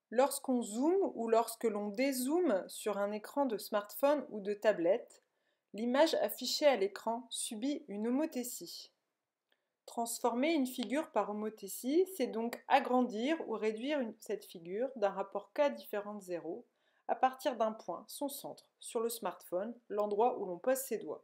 Lorsqu'on zoome ou lorsque l'on dézoome sur un écran de smartphone ou de tablette, l'image affichée à l'écran subit une homothétie. Transformer une figure par homothétie, c'est donc agrandir ou réduire cette figure d'un rapport k différent de 0 à partir d'un point, son centre, sur le smartphone, l'endroit où l'on pose ses doigts.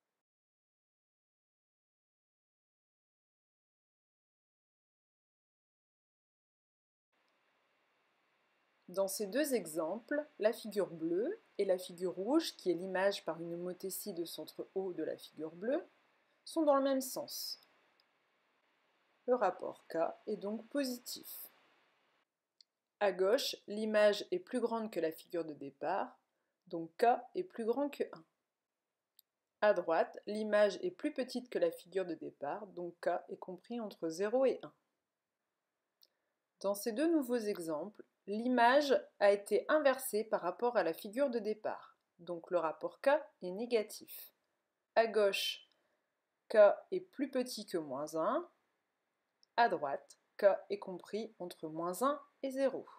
Dans ces deux exemples, la figure bleue et la figure rouge, qui est l'image par une homothétie de centre O de la figure bleue, sont dans le même sens. Le rapport K est donc positif. À gauche, l'image est plus grande que la figure de départ, donc K est plus grand que 1. À droite, l'image est plus petite que la figure de départ, donc K est compris entre 0 et 1. Dans ces deux nouveaux exemples, l'image a été inversée par rapport à la figure de départ, donc le rapport K est négatif. À gauche, K est plus petit que moins 1. À droite, K est compris entre moins 1 et 0.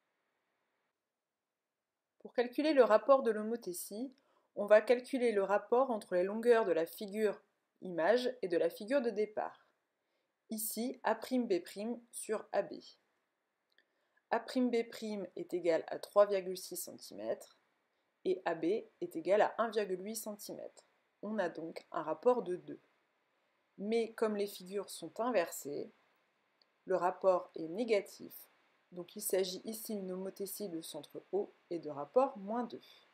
Pour calculer le rapport de l'homothétie, on va calculer le rapport entre les longueurs de la figure image et de la figure de départ. Ici, A'B' sur AB. A'B' est égal à 3,6 cm et AB est égal à 1,8 cm. On a donc un rapport de 2. Mais comme les figures sont inversées, le rapport est négatif, donc il s'agit ici d'une homothétie de centre O et de rapport -2.